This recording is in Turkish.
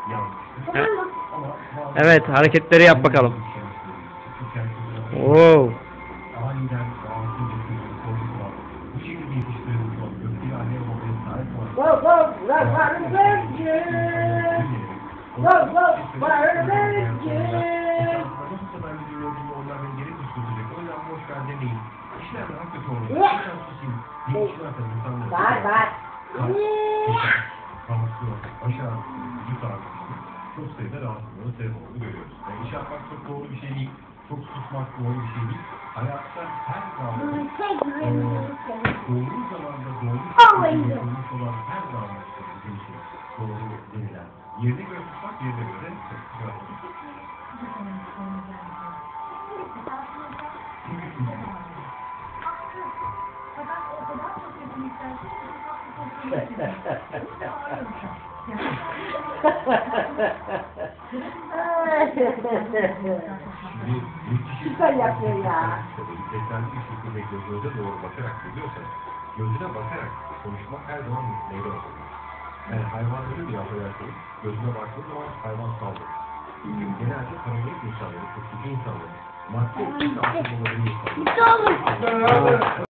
Evet, hareketleri yap bakalım. Wow. Go, go, run, run, virgin. Go, go, run, virgin. Bye, bye. Çok sayıda rahatsızlığına sebep olduğunu görüyoruz. Yani iş yapmak çok doğru bir şey değil. Çok susmak doğru bir şey değil. Hayatta her zaman doğru zamanda doğru yapılmış olan her zaman bir şey doğru denilen. Yerine göre tutmak, yerine göre Süper yapıyor ya. Beklenti bir şekilde gözünüze doğru bakarak geliyorsanız, gözüne bakarak konuşmak her zaman meyve olur. Yani hayvanları bir affedersiniz, gözüne baktığı zaman hayvan saldırır. Çünkü genelde paranoyak insanları, kötü insanları, madde etkisi altında olan insanlar.